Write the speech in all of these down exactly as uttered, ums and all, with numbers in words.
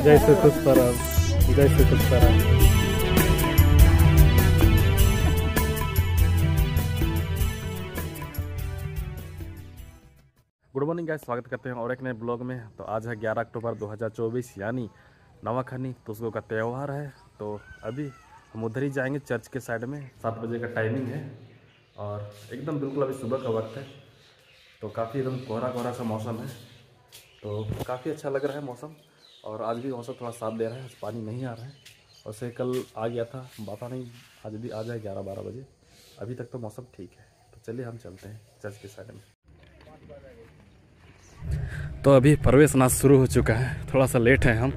जय श्री तुस्तराम, जय श्री तुस्तराम। गुड मॉर्निंग गाइस, स्वागत करते हैं और एक नए ब्लॉग में। तो आज है ग्यारह अक्टूबर दो हज़ार चौबीस यानी नवाखनी तुसगो का त्यौहार है। तो अभी हम उधर ही जाएंगे चर्च के साइड में। सात बजे का टाइमिंग है और एकदम बिल्कुल अभी सुबह का वक्त है। तो काफ़ी एकदम कोहरा कोहरा सा मौसम है, तो काफ़ी अच्छा लग रहा है मौसम। और आज भी मौसम थोड़ा साथ दे रहा है, आज पानी नहीं आ रहा है। और से कल आ गया था, पता नहीं आज भी आ जाए ग्यारह बारह बजे। अभी तक तो मौसम ठीक है। तो चलिए हम चलते हैं चर्च के साइड में। तो अभी प्रवेश नाच शुरू हो चुका है, थोड़ा सा लेट है हम।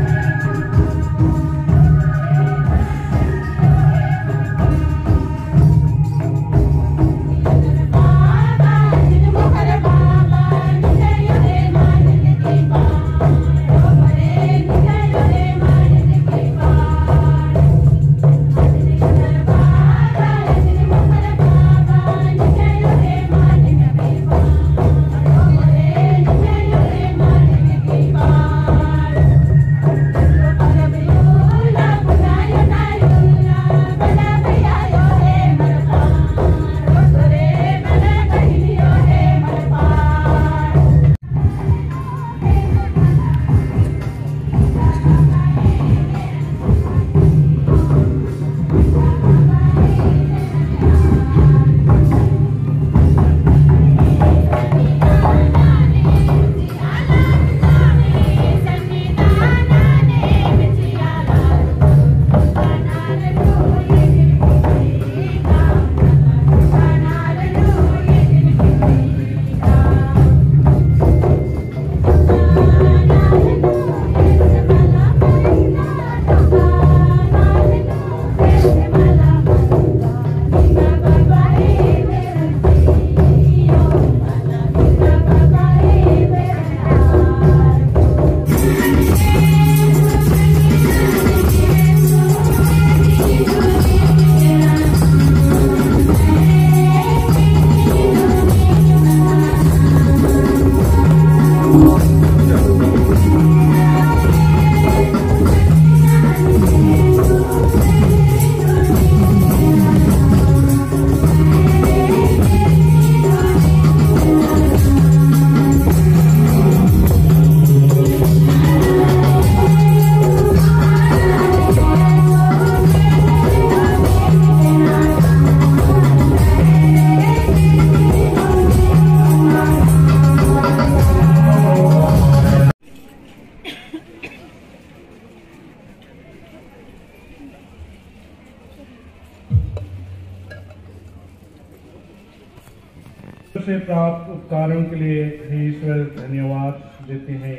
से प्राप्त उपकारों के लिए हे ईश्वर धन्यवाद देते हैं।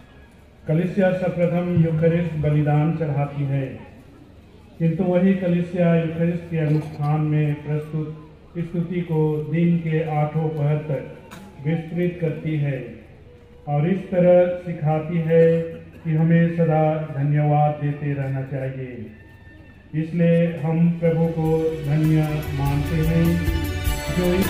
कलीसिया सर्वप्रथम यूखरिस्ट बलिदान चढ़ाती है, किंतु वही कलीसिया यूखरिस्ट के अनुष्ठान में प्रस्तुत स्तुति को दिन के आठों पहर तक विस्तृत करती है और इस तरह सिखाती है कि हमें सदा धन्यवाद देते रहना चाहिए। इसलिए हम प्रभु को धन्य मानते हैं जो इस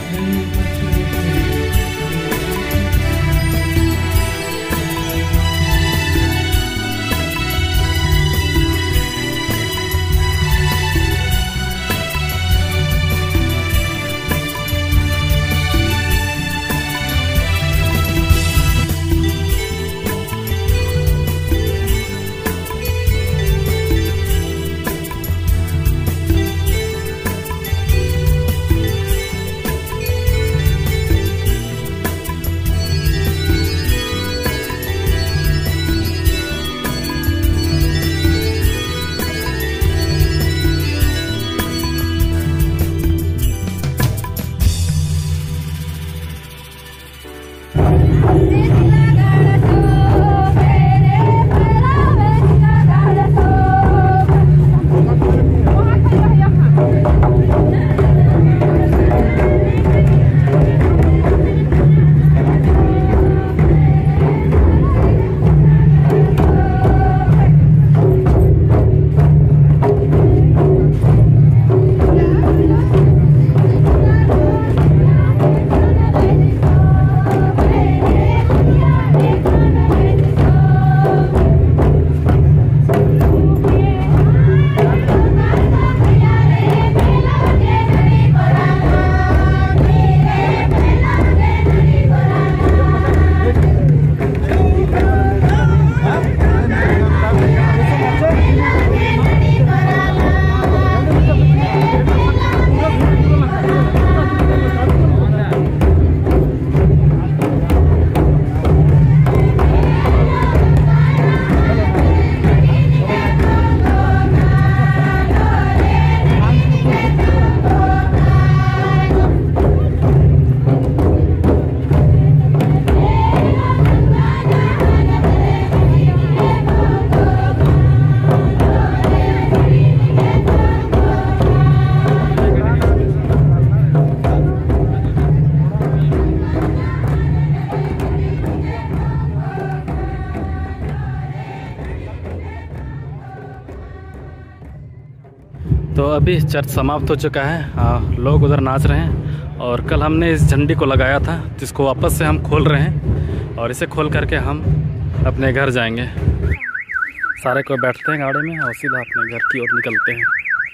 तो अभी चर्च समाप्त हो चुका है। आ, लोग उधर नाच रहे हैं और कल हमने इस झंडी को लगाया था जिसको वापस से हम खोल रहे हैं और इसे खोल करके हम अपने घर जाएंगे। सारे कोई बैठते हैं गाड़ी में और सीधा अपने घर की ओर निकलते हैं।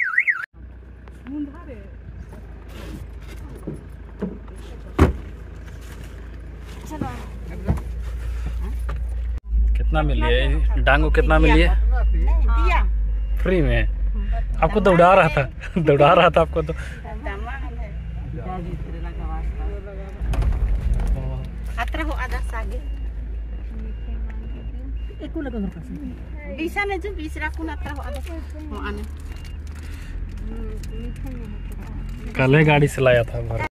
कितना मिली है डांगो? कितना मिली है? फ्री में? आपको तो उड़ा रहा था दौड़ा रहा था आपको तो। कल गाड़ी से लाया था।